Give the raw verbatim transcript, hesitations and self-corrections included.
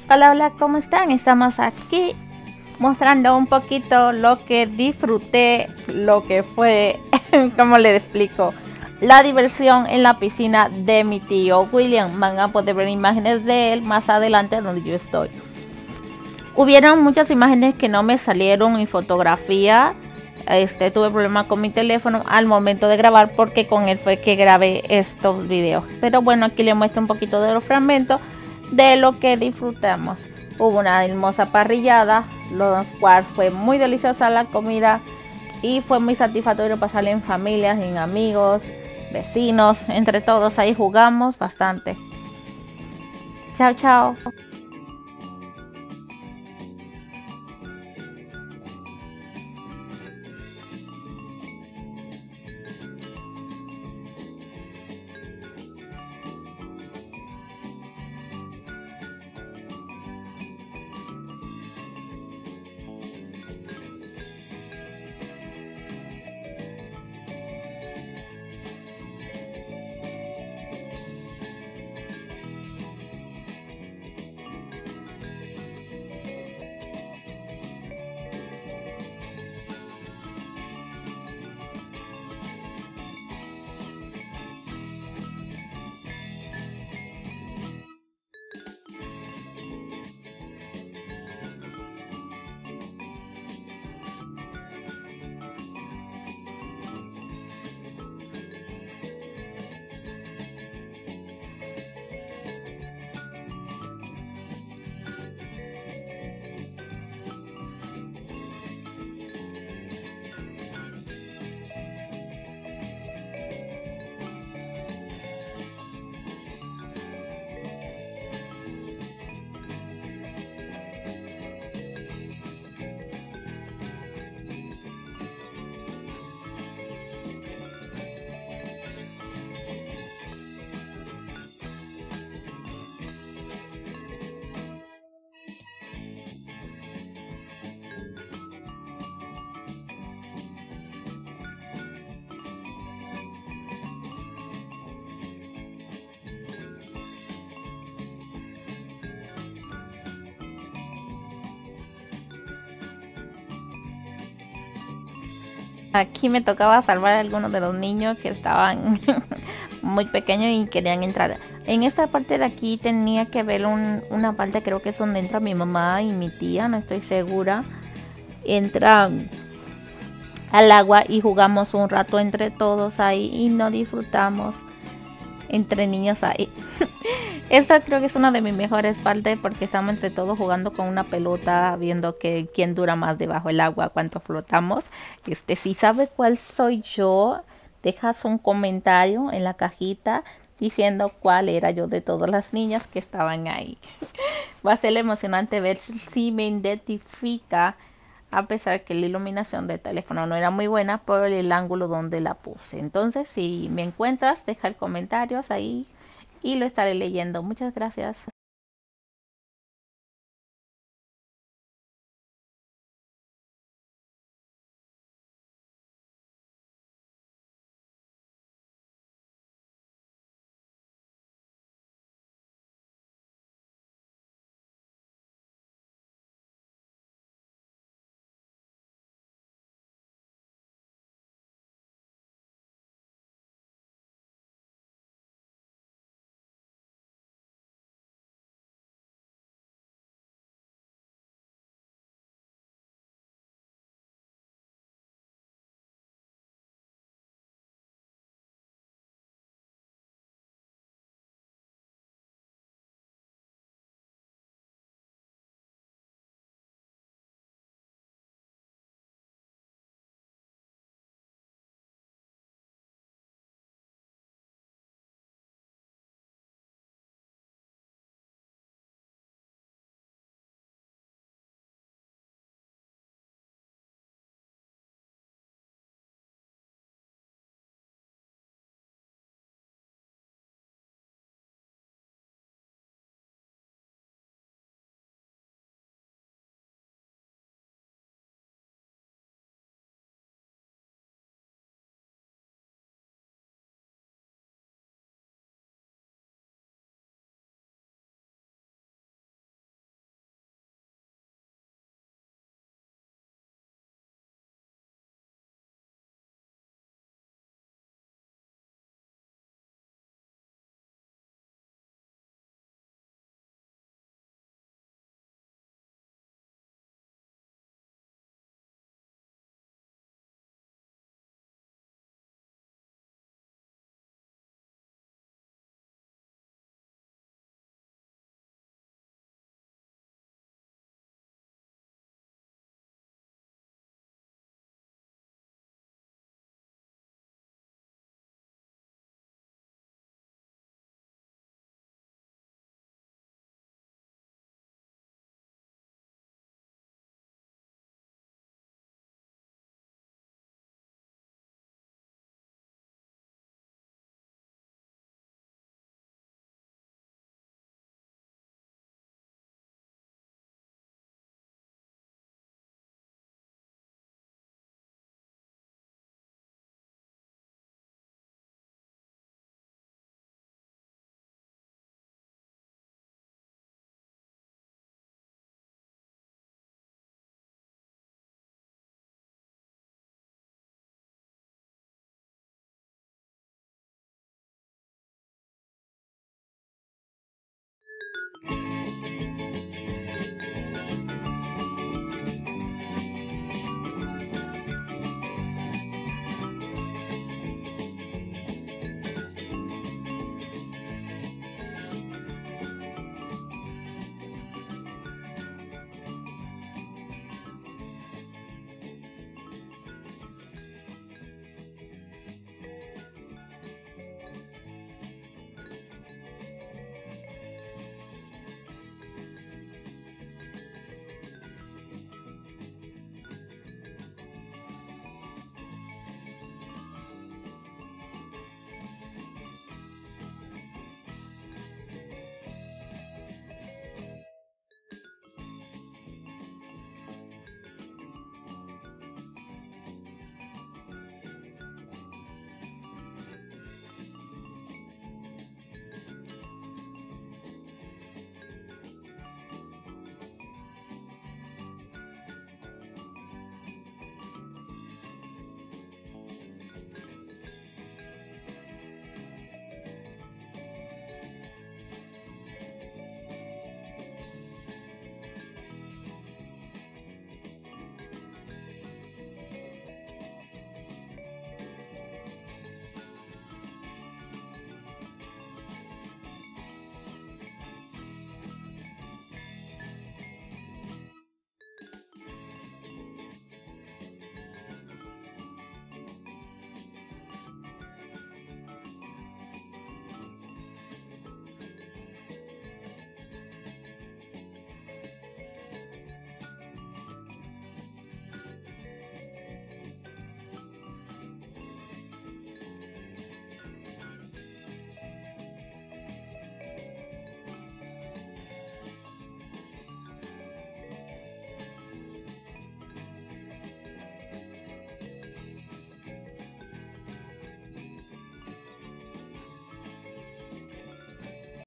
Hola, hola, ¿cómo están? Estamos aquí mostrando un poquito lo que disfruté, lo que fue, como les explico, la diversión en la piscina de mi tío William. Van a poder ver imágenes de él más adelante donde yo estoy. Hubieron muchas imágenes que no me salieron en fotografía. Este, tuve problemas con mi teléfono al momento de grabar porque con él fue que grabé estos videos. Pero bueno, aquí les muestro un poquito de los fragmentos de lo que disfrutamos. Hubo una hermosa parrillada, lo cual fue muy deliciosa la comida y fue muy satisfactorio pasarla en familias, en amigos, vecinos, entre todos. Ahí jugamos bastante. Chao, chao. Aquí me tocaba salvar a algunos de los niños que estaban muy pequeños y querían entrar. En esta parte de aquí tenía que ver un, una parte, creo que es donde entra mi mamá y mi tía, no estoy segura. Entran al agua y jugamos un rato entre todos ahí y nos disfrutamos entre niños ahí. Esta creo que es una de mis mejores partes porque estamos entre todos jugando con una pelota, viendo que quién dura más debajo del agua, cuánto flotamos. Este, si sabe cuál soy yo, dejas un comentario en la cajita diciendo cuál era yo de todas las niñas que estaban ahí. Va a ser emocionante ver si me identifica, a pesar que la iluminación del teléfono no era muy buena por el ángulo donde la puse. Entonces, si me encuentras, deja el comentarios ahí y lo estaré leyendo. Muchas gracias.